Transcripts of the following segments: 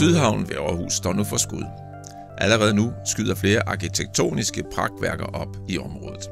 Sydhavnen ved Aarhus står nu for skud. Allerede nu skyder flere arkitektoniske pragtværker op i området.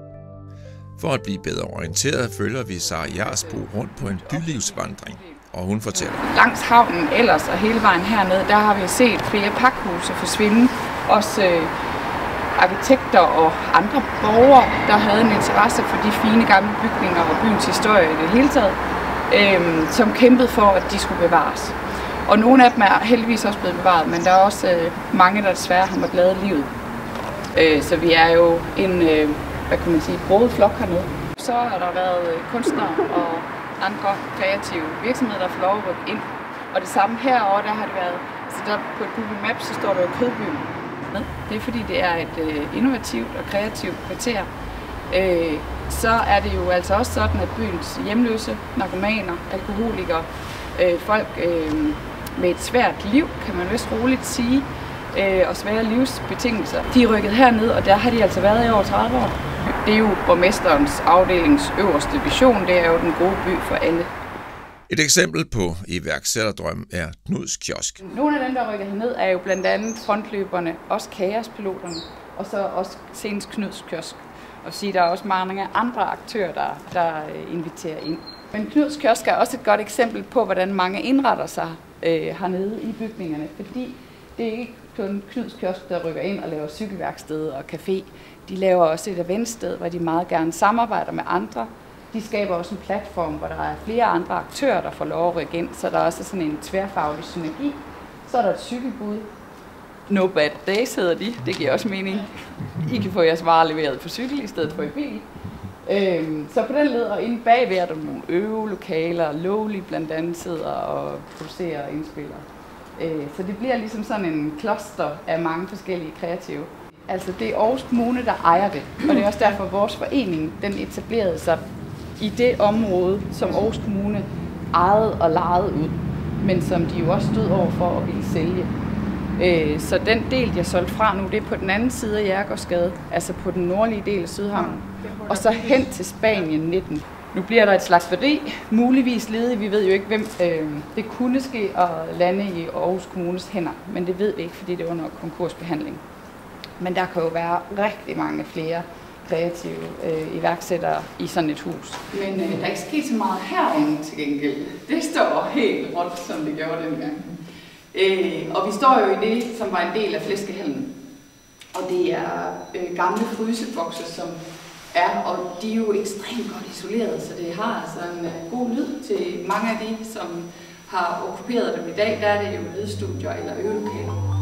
For at blive bedre orienteret, følger vi Sara Jarsbo rundt på en bylivsvandring, og hun fortæller. Langs havnen ellers og hele vejen hernede, der har vi set flere pakhuse forsvinde. Også arkitekter og andre borgere, der havde en interesse for de fine gamle bygninger og byens historie i det hele taget, som kæmpede for, at de skulle bevares. Og nogle af dem er heldigvis også blevet bevaret, men der er også mange, der desværre har måttet lade livet. Så vi er jo en, broget flok hernede. Så har der været kunstnere og andre kreative virksomheder, der får lov at rykke ind. Og det samme herovre, der har det været, altså der på Google Maps, så står der jo Kødbyen. Det er fordi, det er et innovativt og kreativt kvarter. Så er det jo altså også sådan, at byens hjemløse, narkomaner, alkoholikere, folk med et svært liv, kan man vist roligt sige, og svære livsbetingelser, de er rykket herned, og der har de altså været i over 30 år. Det er jo borgmesterens afdelings øverste vision, det er jo den gode by for alle. Et eksempel på iværksætterdrøm er Knuds Kiosk. Nogle af dem, der rykker herned, er jo blandt andet frontløberne, også kaospiloterne, og så også senest Knuds Kiosk. Og sige, der er også mange andre aktører, der inviterer ind. Men Knuds Kiosk er også et godt eksempel på, hvordan mange indretter sig hernede i bygningerne, fordi det er ikke kun Knuds Kiosk, der rykker ind og laver cykelværksted og café. De laver også et eventsted, hvor de meget gerne samarbejder med andre. De skaber også en platform, hvor der er flere andre aktører, der får lov at rykke ind, så der er også sådan en tværfaglig synergi. Så er der et cykelbud. No Bad Days hedder de. Det giver også mening. I kan få jeres varer leveret på cykel i stedet for i bil. Så på den led, og inde bagved er der nogle øvelokaler. Lowly blandt andet sidder og producerer og indspiller. Så det bliver ligesom sådan en cluster af mange forskellige kreative. Altså det er Aarhus Kommune, der ejer det, og det er også derfor, at vores forening den etablerede sig i det område, som Aarhus Kommune ejede og lejede ud, men som de jo også stod over for at ville sælge. Så den del, jeg solgte fra nu, det er på den anden side af Jærgårdsgade, altså på den nordlige del af Sydhavnen, og så hen til Spanien 19. Nu bliver der et slagteri, muligvis ledigt. Vi ved jo ikke, hvem det kunne ske at lande i Aarhus Kommunes hænder, men det ved vi ikke, fordi det er under konkursbehandling. Men der kan jo være rigtig mange flere kreative iværksættere i sådan et hus. Men der er ikke sket så meget herinde til gengæld. Det står helt råt, som det gjorde dengang. Og vi står jo i det, som var en del af flæskehallen. Og det er gamle frysebokse, som er, og de er jo ekstremt godt isoleret, så det har altså en god lyd til mange af de, som har okkuperet dem i dag. Der er det jo lydstudier eller øvelokaler.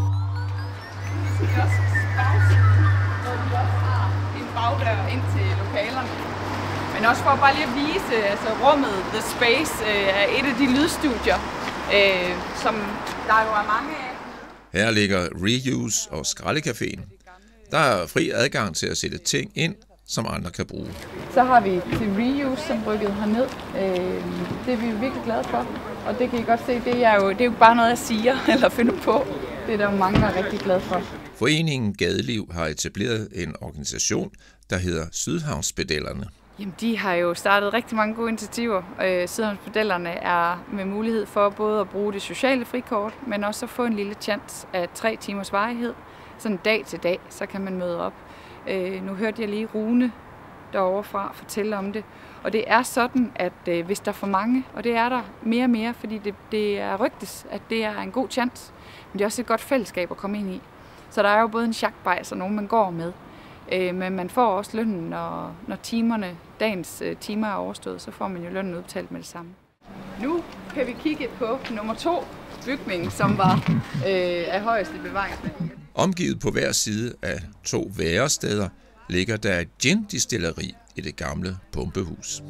Hvor vi også har en bagdør ind til lokalerne. Men også for bare lige at vise, altså rummet, The Space, er et af de lydstudier, som der jo er mange af. Her ligger Reuse og Skraldecaféen. Der er fri adgang til at sætte ting ind, som andre kan bruge. Så har vi til Reuse, som rykkede herned. Det er vi jo virkelig glade for. Og det kan I godt se, det er jo bare noget, jeg siger eller finder på. Det er der jo mange, der er rigtig glade for. Foreningen Gadeliv har etableret en organisation, der hedder Sydhavnspedellerne. Jamen, de har jo startet rigtig mange gode initiativer. Sydhavnspedellerne er med mulighed for både at bruge det sociale frikort, men også at få en lille chance af 3 timers varighed. Sådan dag til dag, så kan man møde op. Nu hørte jeg lige Rune derovre fra fortælle om det. Og det er sådan, at hvis der er for mange, og det er der mere og mere, fordi det er rygtes, at det er en god chance, men det er også et godt fællesskab at komme ind i. Så der er jo både en sjakbajs og nogen, man går med. Men man får også lønnen, når dagens timer er overstået, så får man jo lønnen udbetalt med det samme. Nu kan vi kigge på nummer 2 bygning, som var af højeste bevaringsværdi. Omgivet på hver side af 2 væresteder ligger der et gin-distilleri i det gamle pumpehus.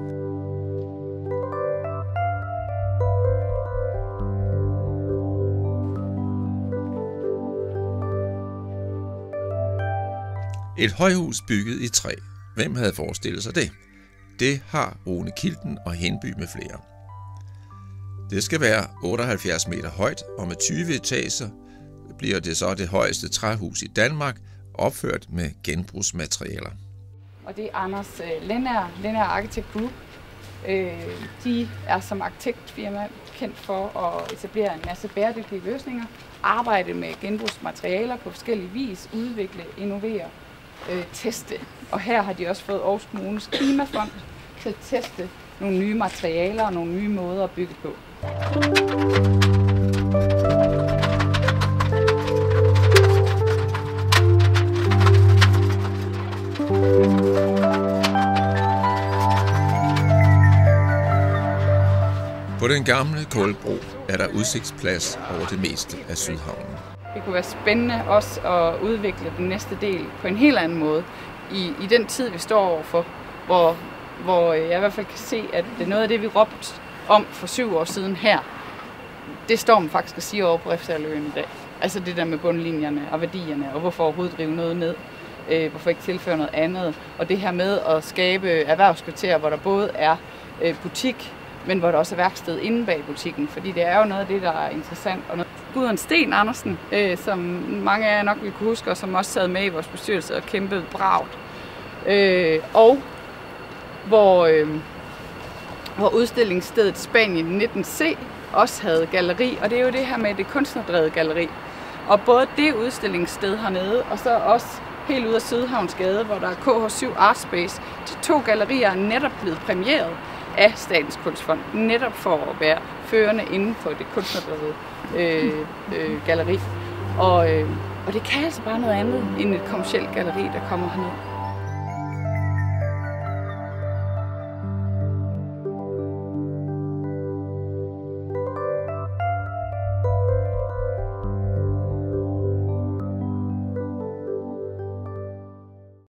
Et højhus bygget i træ. Hvem havde forestillet sig det? Det har Rune Kilden og Henby med flere. Det skal være 78 meter højt, og med 20 etager bliver det så det højeste træhus i Danmark, opført med genbrugsmaterialer. Og det er Anders Lenær Architect Group, De er som arkitektfirma kendt for at etablere en masse bæredygtige løsninger, arbejde med genbrugsmaterialer på forskellige vis, udvikle, innovere, teste. Og her har de også fået Aarhus Kommunes Klimafond til at teste nogle nye materialer og nogle nye måder at bygge på. På den gamle kulbro er der udsigtsplads over det meste af Sydhavnen. Det kunne være spændende også at udvikle den næste del på en helt anden måde i den tid, vi står overfor, hvor jeg i hvert fald kan se, at det er noget af det, vi råbte om for 7 år siden her. Det står man faktisk at sige over på Refshaleøen i dag. Altså det der med bundlinjerne og værdierne, og hvorfor overhovedet drive noget ned, hvorfor ikke tilføre noget andet. Og det her med at skabe erhvervskvarterer, hvor der både er butik, men hvor der også er værksted inde bag butikken, fordi det er jo noget af det, der er interessant. Og Gudrun Sten Andersen, som mange af jer nok vil kunne huske, og som også sad med i vores bestyrelse og kæmpede bragt. Og hvor udstillingsstedet Spanien 19C også havde galleri, og det er jo det her med det kunstnerdrevet galleri. Og både det udstillingssted hernede, og så også helt ude af Sydhavnsgade, hvor der er KH7 Art Space, de 2 gallerier er netop blevet præmieret af Statens Kunstfond, netop for at være førende inden for det kunstnerdrevede galleri. Og det kan altså bare noget andet end et kommercielt galleri, der kommer herned.